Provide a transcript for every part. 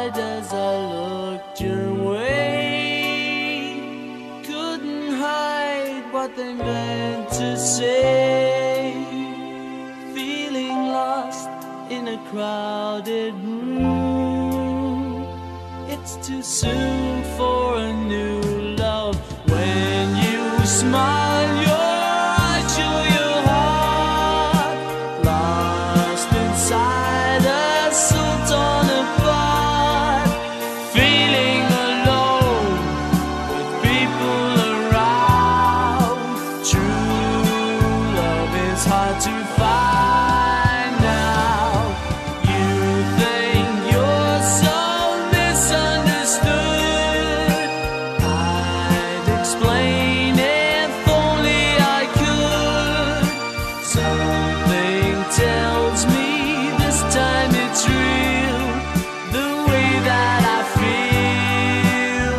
wide as I looked your way. Couldn't hide what they meant to say. Feeling lost in a crowded room. It's too soon for a new love. When you smile, your eyes show your heart. Lost inside a soul torn apart. Feeling alone with people around. True love is hard to find now. You think you're so misunderstood. I'd explain if only I could. Something tells me this time it's real. The way that I feel.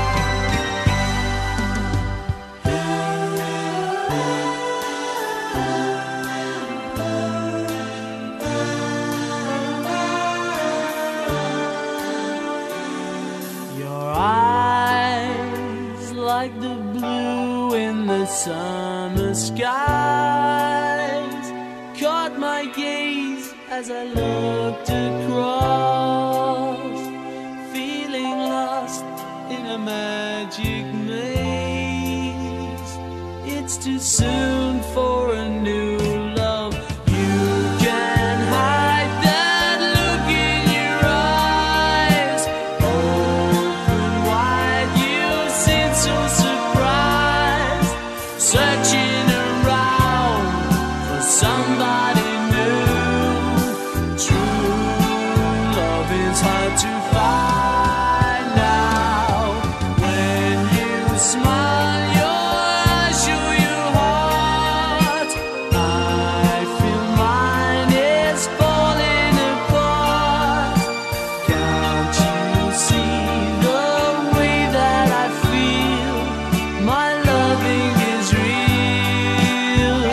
Your eyes like the blue in the summer skies caught my gaze as I looked across, feeling lost in a magic maze. It's too soon for a new love. You can hide that look in your eyes. Open wide, you seem so surprised, searching around for somebody new. True love is hard to find now. When you smile, your eyes show your heart. I feel mine is falling apart. Can't you see the way that I feel? My loving is real.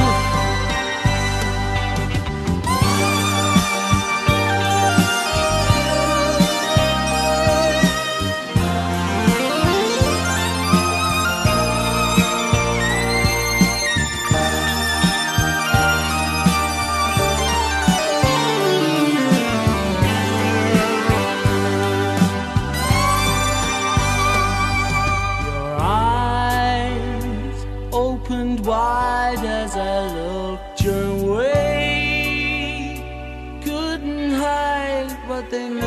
Your eyes opened wide as I looked your way. Couldn't hide what they